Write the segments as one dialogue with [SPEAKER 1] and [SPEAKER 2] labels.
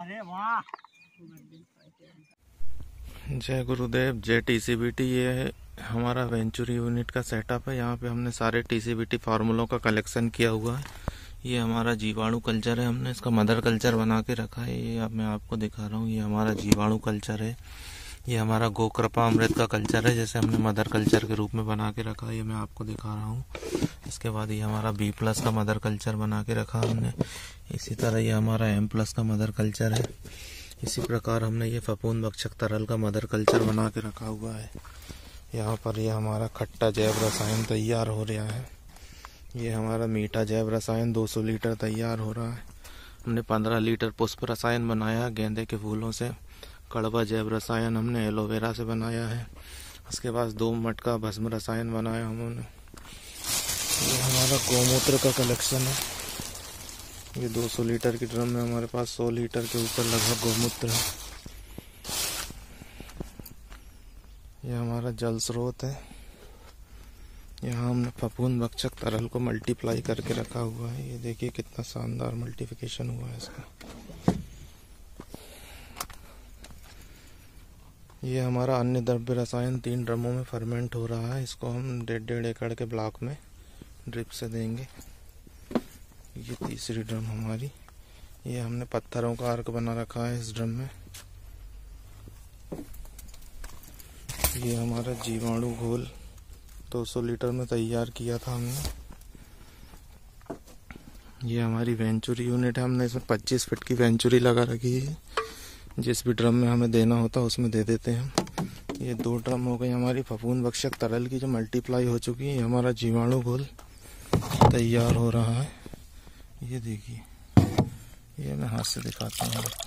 [SPEAKER 1] अरे वाह।
[SPEAKER 2] जय गुरुदेव, जय टीसीबीटी। ये हमारा वेंचुरी यूनिट का सेटअप है। यहाँ पे हमने सारे टीसीबीटी फार्मूलों का कलेक्शन किया हुआ है। ये हमारा जीवाणु कल्चर है, हमने इसका मदर कल्चर बना के रखा है। ये अब मैं आपको दिखा रहा हूँ, ये हमारा जीवाणु कल्चर है। ये हमारा गोकृपा अमृत का कल्चर है, जैसे हमने मदर कल्चर के रूप में बना के रखा है। ये मैं आपको दिखा रहा हूँ। इसके बाद ये हमारा B+ का मदर कल्चर बना के रखा हमने। इसी तरह ये हमारा M+ का मदर कल्चर है। इसी प्रकार हमने ये फफूंद भक्षक तरल का मदर कल्चर बना के रखा हुआ है। यहाँ पर ये हमारा खट्टा जैव रसायन तैयार हो रहा है। ये हमारा मीठा जैव रसायन 200 लीटर तैयार हो रहा है। हमने 15 लीटर पुष्प रसायन बनाया गेंदे के फूलों से। कड़वा जैव रसायन हमने एलोवेरा से बनाया है। उसके बाद 2 मटका भस्म रसायन बनाया हमने। ये हमारा गौमूत्र का कलेक्शन है। ये 200 लीटर की ड्रम में हमारे पास 100 लीटर के ऊपर लगभग गौमूत्र है। ये हमारा जल स्रोत है। यहाँ हमने फफूंद भक्षक तरल को मल्टीप्लाई करके रखा हुआ है। ये देखिए कितना शानदार मल्टीप्लिकेशन हुआ है इसका। ये हमारा अन्य द्रव्य रसायन 3 ड्रमों में फर्मेंट हो रहा है। इसको हम 1.5 एकड़ के ब्लॉक में ड्रिप से देंगे। ये तीसरी ड्रम हमारी। ये हमने पत्थरों का आर्क बना रखा है इस ड्रम में। ये हमारा जीवाणु घोल 200 लीटर में तैयार किया था हमने। ये हमारी वेंचुरी यूनिट है। हमने इसमें 25 फीट की वेंचुरी लगा रखी है। जिस भी ड्रम में हमें देना होता है उसमें दे देते हैं। ये 2 ड्रम हो गई हमारी फफूंद भक्षक तरल की जो मल्टीप्लाई हो चुकी है। हमारा जीवाणु घोल तैयार हो रहा है। ये देखिए, ये मैं हाथ से दिखाता हूँ आपको।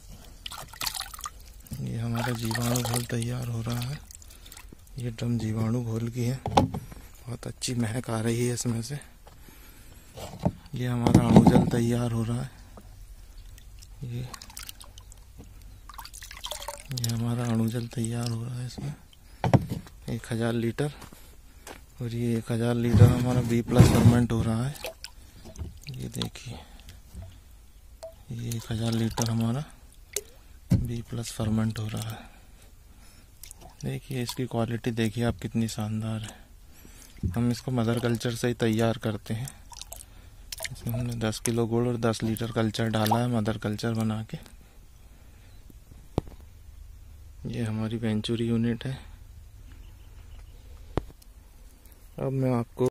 [SPEAKER 2] ये हमारा जीवाणु घोल तैयार हो रहा है। ये ड्रम जीवाणु घोल की है। बहुत अच्छी महक आ रही है इसमें से। ये हमारा अणुजल तैयार हो रहा है। ये हमारा अणुजल तैयार हो रहा है इसमें 1000 लीटर। और ये 1000 लीटर हमारा B+ फर्मेंट हो रहा है। ये देखिए, ये 1000 लीटर हमारा B+ फर्मेंट हो रहा है। देखिए इसकी क्वालिटी देखिए आप कितनी शानदार है। हम इसको मदर कल्चर से ही तैयार करते हैं। इसमें हमने 10 किलो गुड़ और 10 लीटर कल्चर डाला है मदर कल्चर बना के। ये हमारी वेंचुरी यूनिट है। अब मैं आपको